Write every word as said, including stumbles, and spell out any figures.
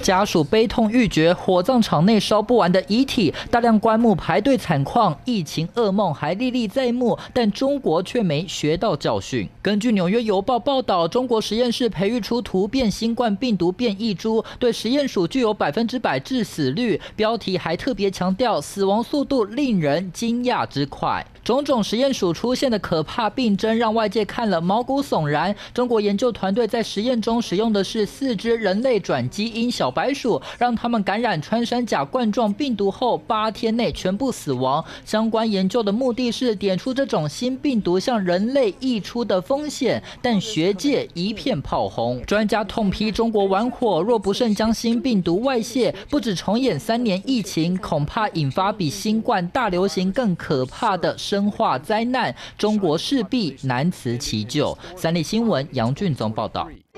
家属悲痛欲绝，火葬场内烧不完的遗体，大量棺木排队惨况，疫情噩梦还历历在目，但中国却没学到教训。根据《纽约邮报》报道，中国实验室培育出突变新冠病毒变异株，对实验鼠具有百分之百致死率。标题还特别强调，死亡速度令人惊讶之快。种种实验鼠出现的可怕病症，让外界看了毛骨悚然。中国研究团队在实验中使用的是四只人类转基因小白鼠，让它们感染穿山甲冠状病毒后，八天内全部死亡。相关研究的目的是点出这种新病毒向人类溢出的风险，但学界一片炮轰。专家痛批中国玩火，若不慎将新病毒外泄，不止重演三年疫情，恐怕引发比新冠大流行更可怕的生化灾难，中国势必难辞其咎。三立新闻杨俊宗报道。